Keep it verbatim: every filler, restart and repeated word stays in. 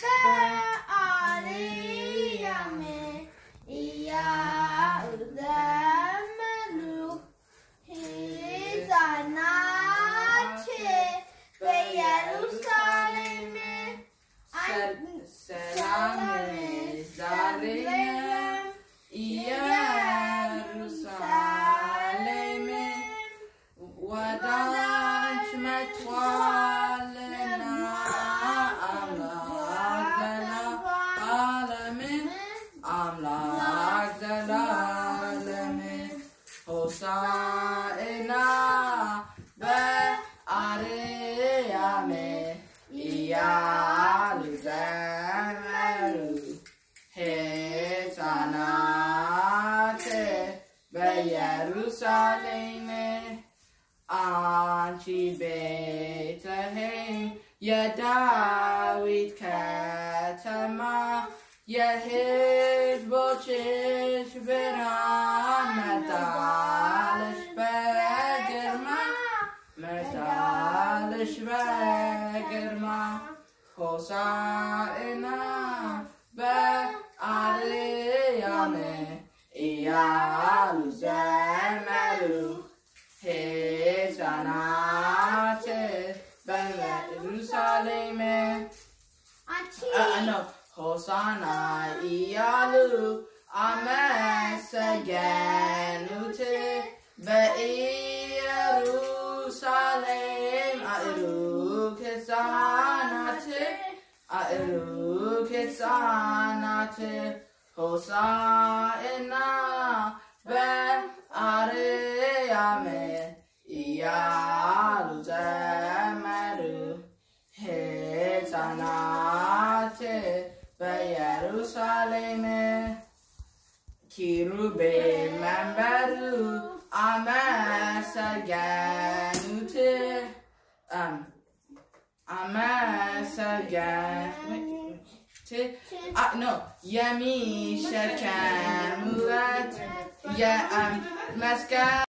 በአርያም እያዘመሩ ሕፃናት በኢየሩሳሌም ሰላም ዛሬም ኢየሩሳሌም ወዳንች መጥቷልና አምላክ ዘላለም አምላክ ዘላለም ሆሳዕና በአርያም እያሉ ዘመሩ ሕፃናት በኢየሩሳሌም አንቺ ቤተልሔም የዳዊት ከተማ የሕዝቦችሽ ብርሃን መጣልሽ በግርማ መጣልሽ በግርማ ሆሳዕና በአርያም እያሉ ዘመሩ ሕፃናት በኢየሩሳሌም ነው ሆሳዕና እያሉ አመሰገኑት በኢየሩሳሌም አእሩግ ሕፃናት አእሩግ ሕፃናት ሆሳዕና በአርያም እያሉ ዘመሩ ሕፃናት በኢየሩሳሌም ኪሩቤል መንበሩ አመሰገኑት አመሰገኑት ኖ የሚሸከሙት የመስቀል